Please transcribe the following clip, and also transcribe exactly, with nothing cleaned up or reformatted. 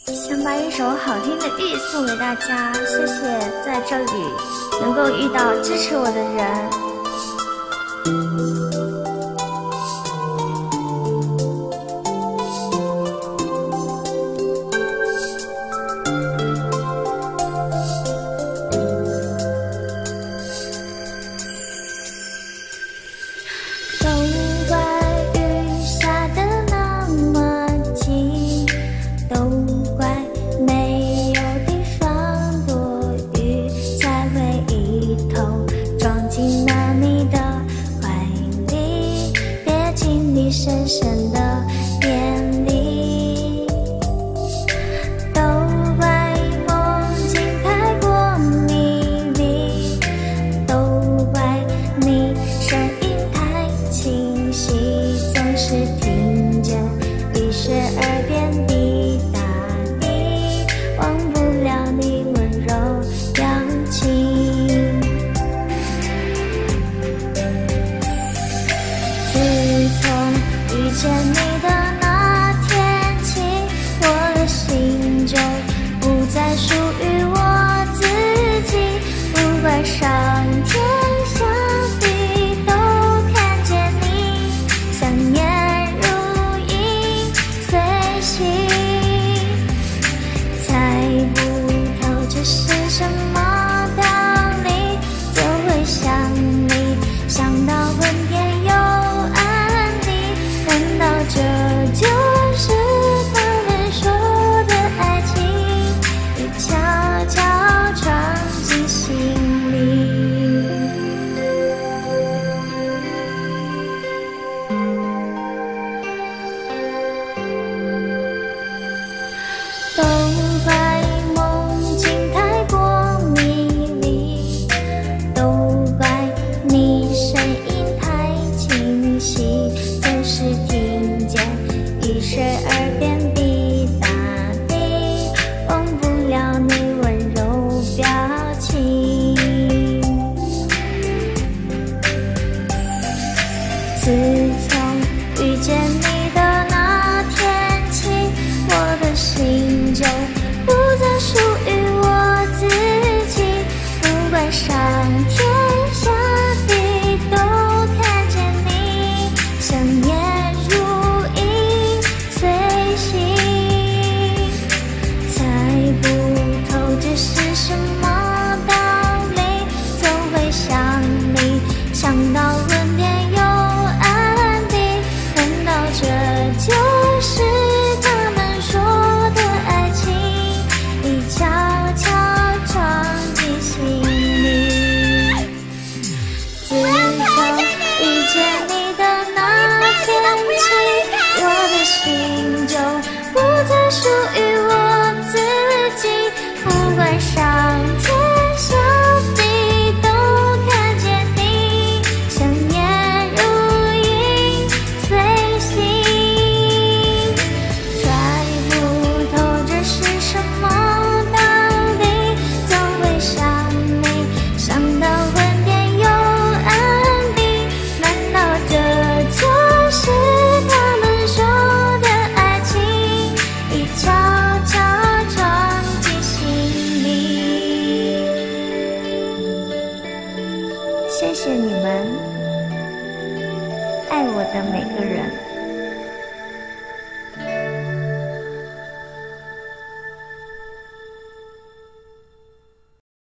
想把一首好听的玉送给大家，谢谢在这里能够遇到支持我的人。 深深的眼里，都怪梦境太过迷离，都怪你声音太清晰，总是听见于是耳边滴答滴，忘不了你温柔表情。自从遇见你的那天起，我的心就不再属于我自己，不管上天下地都看见你，想念如影随形，猜不透这是什么道理，就会想你，想到昏天又这就是他们说的爱情，已悄悄闯进心里。都怪梦境太过迷离，都怪你声音太清晰，总是听于是耳边滴答滴，忘不了你温柔表情。自从遇见你的那天起，我的心就不再属于我自己，不管上天下地都看见你，想念想到昏天又暗地，难道这就是他们说的爱情，已悄悄闯进心里。自从遇见你的那天起，我的心就不再属于